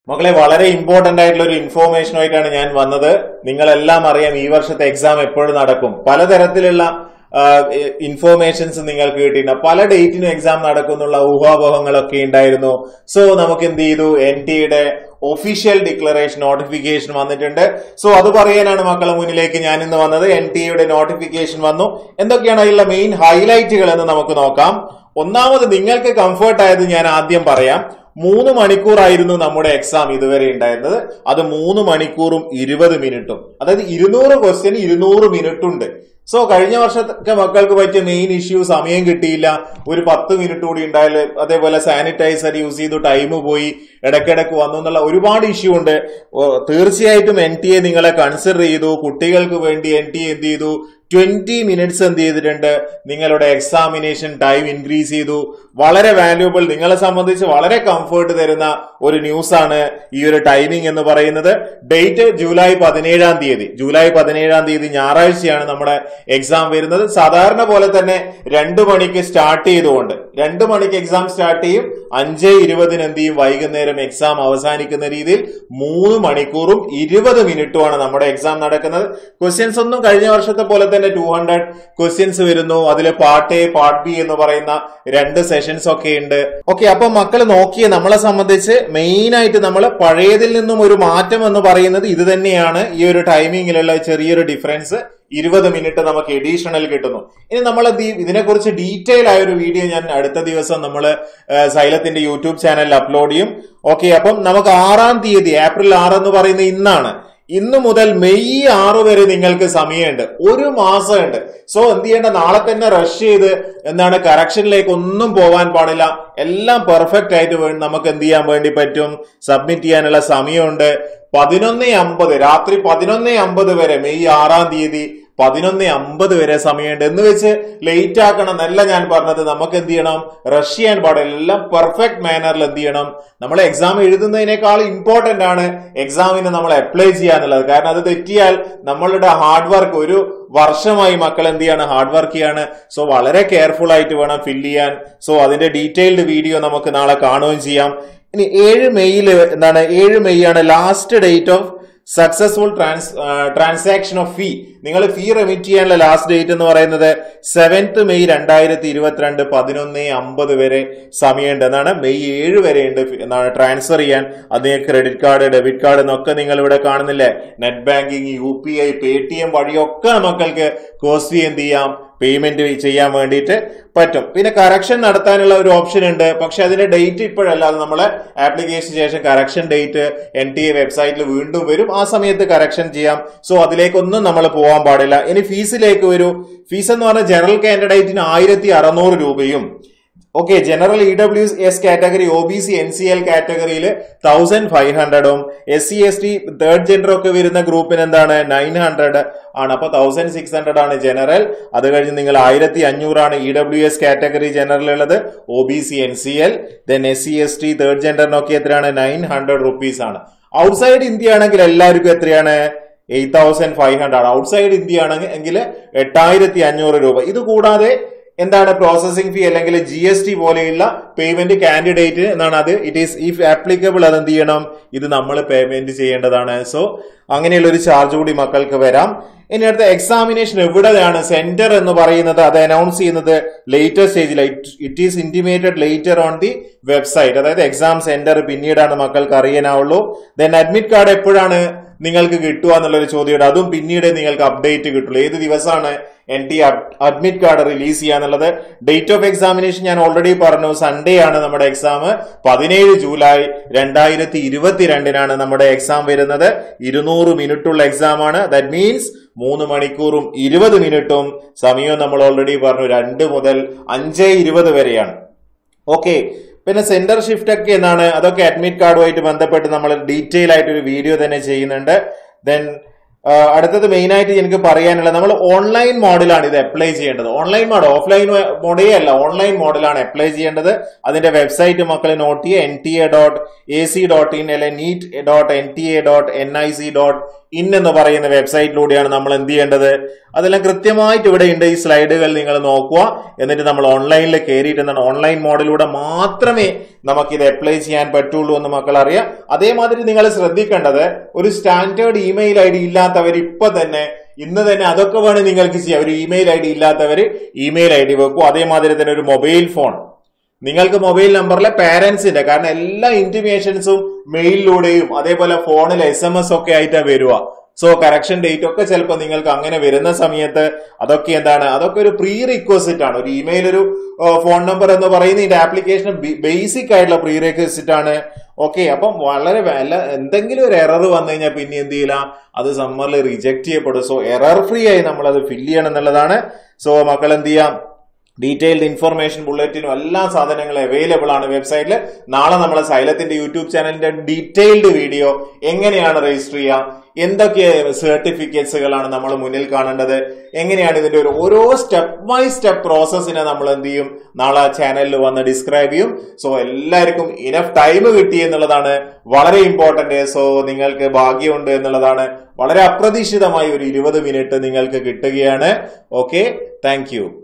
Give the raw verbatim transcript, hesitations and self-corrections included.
മക്കളെ വളരെ ഇമ്പോർട്ടന്റ് ആയിട്ടുള്ള ഒരു ഇൻഫോർമേഷൻ ആയിട്ടാണ് ഞാൻ വന്നത്. നിങ്ങളെല്ലാം അറിയാം ഈ വർഷത്തെ എക്സാം എപ്പോഴും നടക്കും. പലതരത്തിലുള്ള ഇൻഫോർമേഷൻസ് നിങ്ങൾക്ക് കിട്ടിയിട്ടുണ്ട്. പല ഡേറ്റിനും എക്സാം നടക്കുന്നുള്ള ഊഹാപോഹങ്ങളൊക്കെ ഉണ്ടായിരുന്നു. സോ നമുക്ക് എന്ത് ചെയ്തു, എൻ ടിയുടെ ഒഫീഷ്യൽ ഡിക്ലറേഷൻ നോട്ടിഫിക്കേഷൻ വന്നിട്ടുണ്ട്. സോ അത് പറയാനാണ് മക്കളെ മുന്നിലേക്ക് ഞാൻ ഇന്ന് വന്നത്. എൻ ടിയുടെ നോട്ടിഫിക്കേഷൻ വന്നു. എന്തൊക്കെയാണ് അതിലുള്ള മെയിൻ ഹൈലൈറ്റുകൾ എന്ന് നമുക്ക് നോക്കാം. ഒന്നാമത് നിങ്ങൾക്ക് കംഫർട്ട് ആയത് ഞാൻ ആദ്യം പറയാം. മൂന്ന് മണിക്കൂറായിരുന്നു നമ്മുടെ എക്സാം ഇതുവരെ ഉണ്ടായിരുന്നത്. അത് മൂന്ന് മണിക്കൂറും ഇരുപത് മിനിറ്റും, അതായത് ഇരുന്നൂറ് ക്വസ്റ്റ്യൻ ഇരുന്നൂറ് മിനിറ്റ് ഉണ്ട്. സോ കഴിഞ്ഞ വർഷത്തെ മക്കൾക്ക് പറ്റിയ മെയിൻ ഇഷ്യൂ സമയം കിട്ടിയില്ല, ഒരു പത്ത് മിനിറ്റ് കൂടി ഉണ്ടായാല്, അതേപോലെ സാനിറ്റൈസർ യൂസ് ചെയ്തു ടൈം പോയി, ഇടയ്ക്കിടയ്ക്ക് വന്നു എന്നുള്ള ഒരുപാട് ഇഷ്യൂ ഉണ്ട്. തീർച്ചയായിട്ടും എൻ ടി എ നിങ്ങളെ കൺസിഡർ ചെയ്തു. കുട്ടികൾക്ക് വേണ്ടി എൻ ടി എ എന്ത് ചെയ്തു, ട്വന്റി മിനിറ്റ്സ് എന്ത് ചെയ്തിട്ടുണ്ട്, നിങ്ങളുടെ എക്സാമിനേഷൻ ടൈം ഇൻക്രീസ് ചെയ്തു. വളരെ വാല്യൂബിൾ, നിങ്ങളെ സംബന്ധിച്ച് വളരെ കംഫർട്ട് തരുന്ന ഒരു ന്യൂസ് ആണ് ഈ ഒരു ടൈമിംഗ് എന്ന് പറയുന്നത്. ഡേറ്റ് ജൂലൈ പതിനേഴാം തീയതി ജൂലൈ പതിനേഴാം തീയതി ഞായറാഴ്ചയാണ് നമ്മുടെ എക്സാം വരുന്നത്. സാധാരണ പോലെ തന്നെ രണ്ടു മണിക്ക് സ്റ്റാർട്ട് ചെയ്തുകൊണ്ട് രണ്ടു മണിക്ക് എക്സാം സ്റ്റാർട്ട് ചെയ്യും. അഞ്ച് ഇരുപതിന് എന്ത് ചെയ്യും, വൈകുന്നേരം എക്സാം അവസാനിക്കുന്ന രീതിയിൽ മൂന്ന് മണിക്കൂറും ഇരുപത് മിനിറ്റുമാണ് നമ്മുടെ എക്സാം നടക്കുന്നത്. ക്വസ്റ്റ്യൻസ് ഒന്നും കഴിഞ്ഞ വർഷത്തെ പോലെ തന്നെ ടു ഹൺഡ്രഡ് ക്വസ്റ്റ്യൻസ് വരുന്നു. അതിൽ പാർട്ട് എ പാർട്ട് ബി എന്ന് പറയുന്ന രണ്ട് സെഷൻസ് ഒക്കെ ഉണ്ട്. ഓക്കെ, അപ്പൊ മക്കൾ നോക്കിയ നമ്മളെ സംബന്ധിച്ച് മെയിൻ ആയിട്ട് നമ്മൾ പഴയതിൽ നിന്നും ഒരു മാറ്റം എന്ന് പറയുന്നത് ഇത് തന്നെയാണ്. ഈ ഒരു ടൈമിങ്ങിലുള്ള ചെറിയൊരു ഡിഫറൻസ്, ഇരുപത് മിനിറ്റ് നമുക്ക് എഡീഷണൽ കിട്ടുന്നു. ഇനി നമ്മൾ ഇതിനെക്കുറിച്ച് ഡീറ്റെയിൽ ആയ ഒരു വീഡിയോ ഞാൻ അടുത്ത ദിവസം നമ്മൾ സൈലത്തിന്റെ യൂട്യൂബ് ചാനലിൽ അപ്ലോഡ് ചെയ്യും. ഓക്കെ, അപ്പം നമുക്ക് ആറാം തീയതി ഏപ്രിൽ ആറ് എന്ന് പറയുന്ന ഇന്നാണ്. ഇന്നു മുതൽ മെയ് ആറ് വരെ നിങ്ങൾക്ക് സമയമുണ്ട്, ഒരു മാസമുണ്ട്. സോ എന്ത് ചെയ്യേണ്ട, നാളെ തന്നെ റഷ് ചെയ്ത് എന്താണ് കറക്ഷനിലേക്ക് ഒന്നും പോകാൻ പാടില്ല. എല്ലാം പെർഫെക്റ്റ് ആയിട്ട് വേണ്ടി നമുക്ക് എന്ത് ചെയ്യാൻ വേണ്ടി പറ്റും, സബ്മിറ്റ് ചെയ്യാനുള്ള സമയമുണ്ട്. പതിനൊന്ന് അമ്പത് രാത്രി പതിനൊന്ന് അമ്പത് വരെ, മെയ് ആറാം തീയതി പതിനൊന്ന് അമ്പത് വരെ സമയമുണ്ട്. എന്ന് വെച്ച് ലേറ്റ് ആക്കണം എന്നല്ല ഞാൻ പറഞ്ഞത്. നമുക്ക് എന്ത് ചെയ്യണം, റഷ് ചെയ്യാൻ പാടില്ല. എല്ലാം പെർഫെക്റ്റ് മാനറിൽ എന്ത് ചെയ്യണം, നമ്മൾ എക്സാം എഴുതുന്നതിനേക്കാൾ ഇമ്പോർട്ടന്റ് ആണ് എക്സാമിന് നമ്മൾ അപ്ലൈ ചെയ്യാന്നുള്ളത്. കാരണം അത് തെറ്റിയാൽ നമ്മളുടെ ഹാർഡ് വർക്ക്, ഒരു വർഷമായി മക്കൾ എന്ത് ചെയ്യാണ്, ഹാർഡ് വർക്ക് ചെയ്യാണ്. സോ വളരെ കെയർഫുൾ ആയിട്ട് വേണം ഫില്ല് ചെയ്യാൻ. സോ അതിന്റെ ഡീറ്റെയിൽഡ് വീഡിയോ നമുക്ക് നാളെ കാണുകയും ചെയ്യാം. ഇനി ഏഴ് മെയ്യില് എന്താണ്, ഏഴ് മെയ് ആണ് last date of successful trans transaction of fee. നിങ്ങൾ ഫീ റെമിറ്റ് ചെയ്യാനുള്ള ലാസ്റ്റ് ഡേറ്റ് എന്ന് പറയുന്നത് സെവൻത്ത് മെയ് രണ്ടായിരത്തി ഇരുപത്തിരണ്ട് പതിനൊന്ന് അമ്പത് വരെ സമയമുണ്ട് എന്നാണ്. മെയ് ഏഴ് വരെ ഉണ്ട് എന്നാണ് ട്രാൻസ്ഫർ ചെയ്യാൻ. അതിന് ക്രെഡിറ്റ് കാർഡ്, ഡെബിറ്റ് കാർഡ് എന്നൊക്കെ നിങ്ങൾ ഇവിടെ കാണുന്നില്ലേ, net banking, U P I, Paytm വഴിയൊക്കെ മക്കൾക്ക് കോസ്റ്റ് ഫീ എന്ത് ചെയ്യാം, പേയ്മെന്റ് ചെയ്യാൻ വേണ്ടിയിട്ട് പറ്റും. പിന്നെ കറക്ഷൻ നടത്താനുള്ള ഒരു ഓപ്ഷൻ ഉണ്ട്. പക്ഷെ അതിന്റെ ഡേറ്റ് ഇപ്പോഴല്ല, അത് നമ്മളെ ആപ്ലിക്കേഷൻ ശേഷം correction date N T A വെബ്സൈറ്റിൽ വീണ്ടും വരും. ആ സമയത്ത് കറക്ഷൻ ചെയ്യാം. സോ അതിലേക്കൊന്നും നമ്മൾ പോകാൻ പാടില്ല. ഇനി ഫീസിലേക്ക് വരൂ. ഫീസ് എന്ന് പറഞ്ഞാൽ ജനറൽ കാൻഡിഡേറ്റിന് ആയിരത്തി അറുന്നൂറ് രൂപയും, okay, general E W S category, O B C, N C L കാറ്റഗറിയിൽ തൗസൻഡ് ഫൈവ് ഹൺഡ്രഡും, S C S T third gender ഒക്കെ വരുന്ന ഗ്രൂപ്പിന് എന്താണ് നയൻ ഹൺഡ്രഡ് ആണ്. അപ്പൊ തൗസൻഡ് സിക്സ് ഹൺഡ്രഡ് ആണ് ജനറൽ. അത് കഴിഞ്ഞ് നിങ്ങൾ ആയിരത്തി അഞ്ഞൂറാണ് E W S category general ഉള്ളത്, O B C, N C L, then S C S T third ജെൻഡറിനൊക്കെ എത്രയാണ്, നയൻ ഹൺഡ്രഡ് റുപ്പീസ് ആണ്. ഔട്ട്സൈഡ് ഇന്ത്യ ആണെങ്കിൽ എല്ലാവർക്കും എത്രയാണ്, eight thousand five hundred. Outside India ആണെങ്കിൽ എട്ടായിരത്തി അഞ്ഞൂറ് രൂപ. ഇത് കൂടാതെ എന്താണ് പ്രോസസിംഗ് ഫീ അല്ലെങ്കിൽ ജി എസ് ടി പോലെയുള്ള പേയ്മെന്റ് കാൻഡിഡേറ്റ് എന്നാണ്. അത് ഇറ്റ് ഈസ് ഇഫ് ആപ്ലിക്കബിൾ, അത് എന്ത് ചെയ്യണം, ഇത് നമ്മൾ പേയ്മെന്റ് ചെയ്യേണ്ടതാണ്. സോ അങ്ങനെയുള്ള ഒരു ചാർജ് കൂടി മക്കൾക്ക് വരാം. ഇനി അടുത്ത എക്സാമിനേഷൻ എവിടെയാണ് സെന്റർ എന്ന് പറയുന്നത്, അത് അനൗൺസ് ചെയ്യുന്നത് ലേറ്റർ സ്റ്റേജിൽ. It is intimated later on the website. അതായത് എക്സാം സെന്റർ പിന്നീടാണ് മക്കൾക്ക് അറിയാനാവുള്ളൂ. ദെൻ അഡ്മിറ്റ് കാർഡ് എപ്പോഴാണ് നിങ്ങൾക്ക് കിട്ടുക എന്നുള്ളൊരു ചോദ്യമുണ്ട്. അതും പിന്നീട് നിങ്ങൾക്ക് അപ്ഡേറ്റ് കിട്ടുള്ളൂ. ഏത് ദിവസമാണ് N T admit card release ചെയ്യാന്നുള്ളത്. ഡേറ്റ് ഓഫ് എക്സാമിനേഷൻ ഞാൻ ഓൾറെഡി പറഞ്ഞു, സൺഡേ ആണ് നമ്മുടെ എക്സാം. പതിനേഴ് ജൂലൈ രണ്ടായിരത്തി ഇരുപത്തിരണ്ടിനാണ് നമ്മുടെ എക്സാം വരുന്നത്. ഇരുന്നൂറ് മിനിറ്റുള്ള എക്സാം ആണ്. ദാറ്റ് മീൻസ് മൂന്ന് മണിക്കൂറും ഇരുപത് മിനിറ്റും സമയവും നമ്മൾ ഓൾറെഡി പറഞ്ഞു, രണ്ട് മുതൽ അഞ്ച് ഇരുപത് വരെയാണ്. ഓക്കെ, പിന്നെ സെന്റർ ഷിഫ്റ്റ് ഒക്കെ എന്നാണ്, അതൊക്കെ അഡ്മിറ്റ് കാർഡുമായിട്ട് ബന്ധപ്പെട്ട് നമ്മൾ ഡീറ്റെയിൽ ആയിട്ട് ഒരു വീഡിയോ തന്നെ ചെയ്യുന്നുണ്ട്. ദെൻ അടുത്തത് മെയിൻ ആയിട്ട് എനിക്ക് പറയാനുള്ളത്, നമ്മൾ ഓൺലൈൻ മോഡിലാണ് ഇത് അപ്ലൈ ചെയ്യേണ്ടത്. ഓൺലൈൻ മോഡ്, ഓഫ്ലൈൻ മോഡേ അല്ല, ഓൺലൈൻ മോഡിലാണ് അപ്ലൈ ചെയ്യേണ്ടത്. അതിന്റെ വെബ്സൈറ്റ് മക്കളെ നോട്ട് ചെയ്യുക, N T A dot A C dot in അല്ലെങ്കിൽ NEET dot N T A dot N I C dot in എന്ന് പറയുന്ന വെബ്സൈറ്റിലൂടെയാണ് നമ്മൾ എന്ത് ചെയ്യേണ്ടത്. അതെല്ലാം കൃത്യമായിട്ട് ഇവിടെ ഉണ്ട്. ഈ സ്ലൈഡുകൾ നിങ്ങൾ നോക്കുക. എന്നിട്ട് നമ്മൾ ഓൺലൈനിൽ കയറിയിട്ട് എന്താണ്, ഓൺലൈൻ മോഡിലൂടെ മാത്രമേ നമുക്കിത് അപ്ലൈ ചെയ്യാൻ പറ്റുള്ളൂ എന്ന് മക്കൾ അറിയാം. അതേമാതിരി നിങ്ങൾ ശ്രദ്ധിക്കേണ്ടത്, ഒരു സ്റ്റാൻഡേർഡ് ഇമെയിൽ ഐ ഡി ഇല്ലാത്തവർ ഇപ്പൊ തന്നെ ഇന്ന് തന്നെ അതൊക്കെ വേണം നിങ്ങൾക്ക് ചെയ്യാം. ഒരു ഇമെയിൽ ഐ ഡി ഇല്ലാത്തവര് ഇമെയിൽ ഐ ഡി വെക്കും. അതേമാതിരി തന്നെ ഒരു മൊബൈൽ ഫോൺ, നിങ്ങൾക്ക് മൊബൈൽ നമ്പറിലെ പാരന്റ്സിന്റെ, കാരണം എല്ലാ ഇന്റിമേഷൻസും മെയിലിലൂടെയും അതേപോലെ ഫോണിൽ എസ് എം എസ് ഒക്കെ ആയിട്ടാണ് വരിക. സോ കറക്ഷൻ ഡേറ്റ് ഒക്കെ ചിലപ്പോൾ നിങ്ങൾക്ക് അങ്ങനെ വരുന്ന സമയത്ത് അതൊക്കെ എന്താണ്, അതൊക്കെ ഒരു പ്രീ റിക്വസിറ്റ് ആണ്. ഒരു ഇമെയിൽ, ഒരു ഫോൺ നമ്പർ എന്ന് പറയുന്ന ഇതിന്റെ ആപ്ലിക്കേഷൻ ബേസിക് ആയിട്ടുള്ള പ്രീ റിക്വസിറ്റ് ആണ്. ഓക്കെ, അപ്പം വളരെ വല്ല എന്തെങ്കിലും ഒരു എറർ വന്നു കഴിഞ്ഞാൽ പിന്നെ എന്ത് ചെയ്യില്ല, അത് സമ്മറിൽ റിജക്ട് ചെയ്യപ്പെടും. സോ എറർ ഫ്രീ ആയി നമ്മൾ അത് ഫില്ല് ചെയ്യണം എന്നുള്ളതാണ്. സോ മക്കൾ എന്ത് ചെയ്യാം, ഡീറ്റെയിൽഡ് ഇൻഫർമേഷൻ ബുള്ളറ്റിനും എല്ലാ സാധനങ്ങളും അവൈലബിൾ ആണ് വെബ്സൈറ്റിൽ. നാളെ നമ്മളെ സൈലത്തിന്റെ യൂട്യൂബ് ചാനലിന്റെ ഡീറ്റെയിൽഡ് വീഡിയോ എങ്ങനെയാണ് രജിസ്റ്റർ ചെയ്യുക, എന്തൊക്കെ സർട്ടിഫിക്കറ്റ്സുകളാണ് നമ്മൾ മുന്നിൽ കാണേണ്ടത്, എങ്ങനെയാണ് ഇതിന്റെ ഒരു ഓരോ സ്റ്റെപ്പ് ബൈ സ്റ്റെപ്പ് പ്രോസസ്സിനെ നമ്മൾ എന്ത് ചെയ്യും, നാളെ ചാനലിൽ വന്ന് ഡിസ്ക്രൈബ് ചെയ്യും. സോ എല്ലാവർക്കും ഇനഫ് ടൈം കിട്ടി എന്നുള്ളതാണ് വളരെ ഇമ്പോർട്ടന്റ്. സോ നിങ്ങൾക്ക് ഭാഗ്യമുണ്ട് എന്നുള്ളതാണ്. വളരെ അപ്രതീക്ഷിതമായി ഒരു ഇരുപത് മിനിറ്റ് നിങ്ങൾക്ക് കിട്ടുകയാണ്. Okay, thank U.